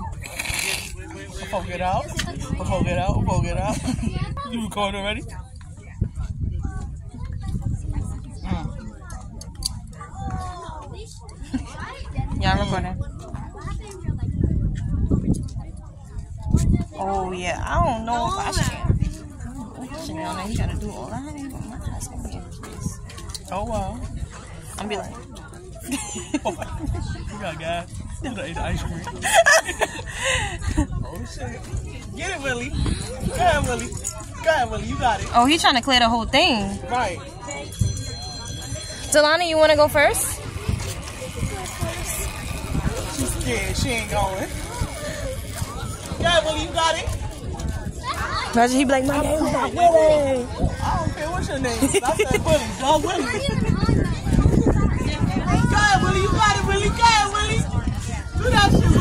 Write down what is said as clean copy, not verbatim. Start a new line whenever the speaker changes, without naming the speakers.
Before get out. You recording already?
Yeah, I'm recording. Oh yeah, I don't know if I should. Chanel, now you gotta do all that. My ass gonna be in this.
Oh wow.
I'm be like,
you got gas. You gotta eat the ice cream. Oh shit. Get it, Willie. Go ahead, Willie. You got it.
oh, he trying to clear the whole thing.
Right.
Delana, you wanna go first?
She's scared. She ain't going. Yeah, Willie, you got it.
Imagine he be like, my name's not Willie.
I don't care what's your name. I said Willie. Dog Willie. Go ahead, Willie. You got it, Willie. Go ahead, Willie. Do that shit.